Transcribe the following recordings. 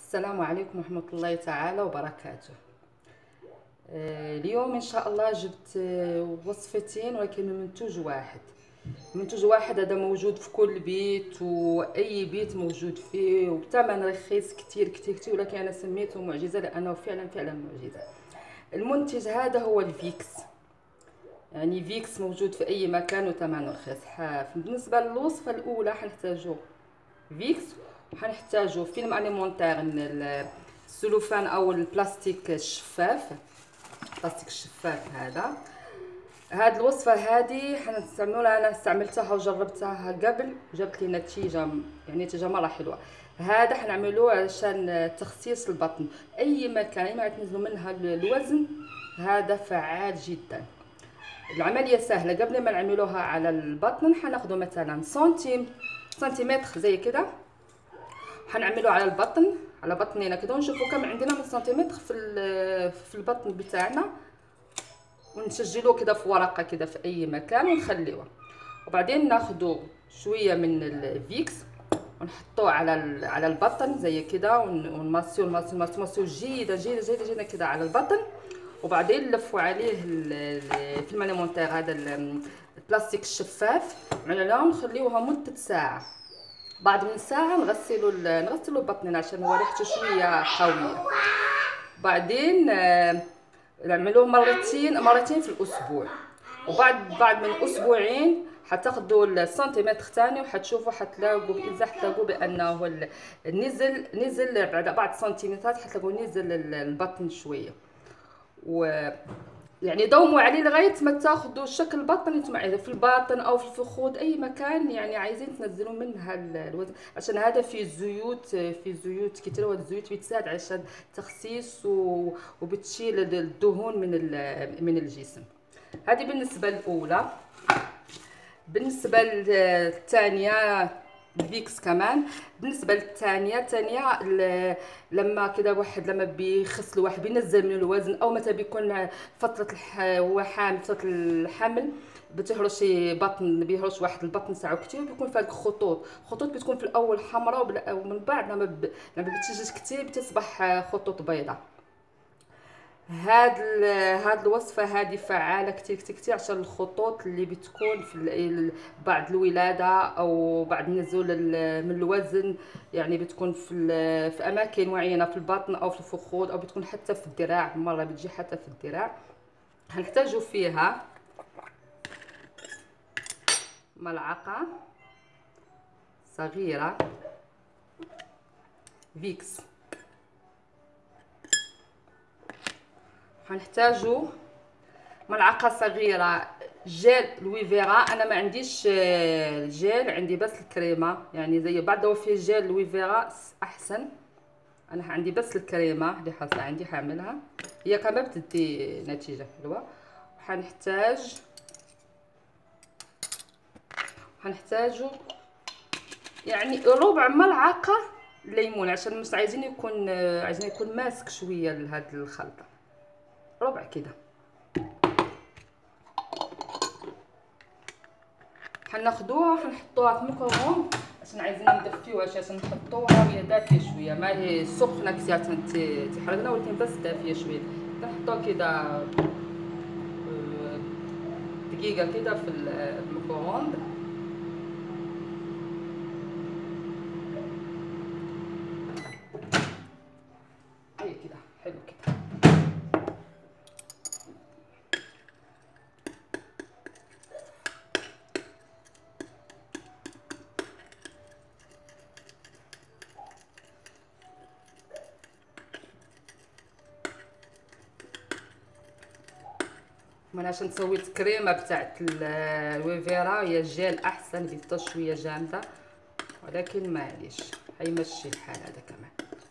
السلام عليكم ورحمة الله تعالى وبركاته. اليوم إن شاء الله جبت وصفتين ولكن من منتوج واحد. منتوج واحد هذا موجود في كل بيت وأي بيت موجود فيه وبثمن رخيص كتير كتير كتير، ولكن أنا سميته معجزة لأنه فعلا فعلا معجزة. المنتج هذا هو الفيكس، يعني فيكس موجود في أي مكان وثمنه رخيص. بالنسبة للوصفة الأولى حنحتاجو فيكس، وحنحتاجو فيلم أليمونتير السلوفان أو البلاستيك الشفاف، البلاستيك الشفاف هاد الوصفة هادي حنستعملوها. أنا استعملتها وجربتها قبل وجابت لي نتيجة، يعني نتيجة مرة حلوة. هذا حنعملوه علشان تخسيس البطن، أي مكان ما تنزلوا منها الوزن، هذا فعال جدا. العملية سهلة. قبل ما نعملوها على البطن حناخدو مثلا سنتيمتر زي كده، حنعملوه على البطن، على بطننا كده، ونشوفوا كم عندنا من سنتيمتر في البطن بتاعنا، ونسجلوه كده في ورقة كده في أي مكان ونخليوه. وبعدين ناخدو شوية من الفيكس ونحطوه على البطن زي كده، ونمسيو جيدا جيدا جيدا جيدا كده على البطن. وبعدين نلفوا عليه الفيلم اليمونتير هذا البلاستيك الشفاف، نخليوها مدة ساعة. بعد من ساعة نغسلوا بطننا عشان هو ريحته شوية قوية. بعدين نعملوه مرتين في الأسبوع. بعد من أسبوعين حتاخدوا السنتيمتر ثاني وحتشوفوا حتلاقوا بأنه نزل بعد سنتيمترات، حتلاقوا نزل البطن شوية. يعني دوموا عليه لغايه ما تاخذوا شكل البطن انتم عايزين، في الباطن او في الفخذ اي مكان يعني عايزين تنزلوا منها الوزن، عشان هذا فيه زيوت كتير، والزيوت بتساعد عشان تخسيس وبتشيل الدهون من الجسم. هذه بالنسبه الاولى. بالنسبه للثانيه الفيكس كمان. بالنسبه للثانيه لما كده واحد لما بيخس الواحد بينزل من الوزن، او متى بيكون فتره هو حامل، فتره الحمل بتهرش بيهرش واحد البطن تاعو كتير، بيكون فيها خطوط بتكون في الاول حمراء، ومن بعد لما بتجي كتير بتصبح خطوط بيضاء. هاد الوصفه هذه فعاله كتير كتير كتير عشان الخطوط اللي بتكون بعد الولاده او بعد نزول من الوزن، يعني بتكون في اماكن معينه في البطن او في الفخذ، او بتكون حتى في الذراع، مره بتجي حتى في الذراع. هنحتاجوا فيها ملعقه صغيره فيكس، هنحتاجوا ملعقه صغيره جيل لويفيرا. انا ما عنديش جيل، عندي بس الكريمه، يعني زي بعد في جيل لويفيرا احسن. انا عندي بس الكريمه اللي حاصله عندي، حاعملها هي كمان بتدي نتيجه حلوه. هنحتاجوا يعني ربع ملعقه ليمون، عشان مش عايزين يكون ماسك شويه لهاد الخلطه، ربع كده. حناخدوها حنحطوها في ميكرووند عشان عايزين ندفيوها، عشان نحطوها وهي دافيه شويه، ما هي سخنه كثير تحرقنا، ولكن بس دافيه شويه. نحطوها كده دقيقه كده في الميكرووند. هي كده حلو كده. انا عشان سويت كريمه بتاعت الويفيرا، هي الجيل احسن، بيتا شويه جامده، ولكن معليش هيمشي الحال هذا كمان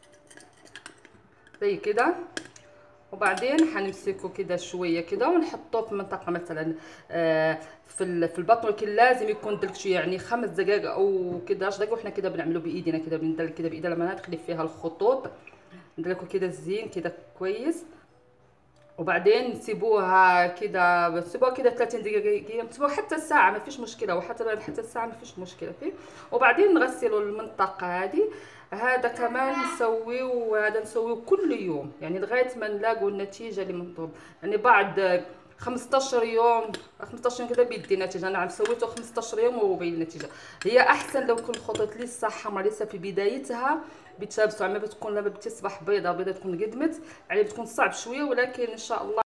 زي كده. وبعدين حنمسكه كده شويه كده ونحطوه في منطقه مثلا في البطن، ولكن لازم يكون دلك شويه، يعني 5 دقائق او كده 10 دقائق، وحنا كده بنعملو بايدينا كده، بندلك كده بايدينا لما ندخل فيها الخطوط، ندلكو كده زين كده كويس. وبعدين نسيبوها كده 30 دقيقه، نسيبوها حتى ساعه ما فيش مشكله، وحتى بعد حتى الساعه ما فيش مشكله فيه. وبعدين نغسلوا المنطقه هذه هذا كمان نسويو، هذا نسويو كل يوم يعني لغايه ما نلاقوا النتيجه اللي مطلوب. يعني بعد 15 يوم 15 يوم كذا بيدي نتيجه. انا عم سويته 15 يوم وبين النتيجه. هي احسن لو كل خطوط لسه حمراء لسه في بدايتها بتلبسوا، عم بتكون لما بتصبح بيضه بيضه تكون قدمت يعني بتكون صعب شويه، ولكن ان شاء الله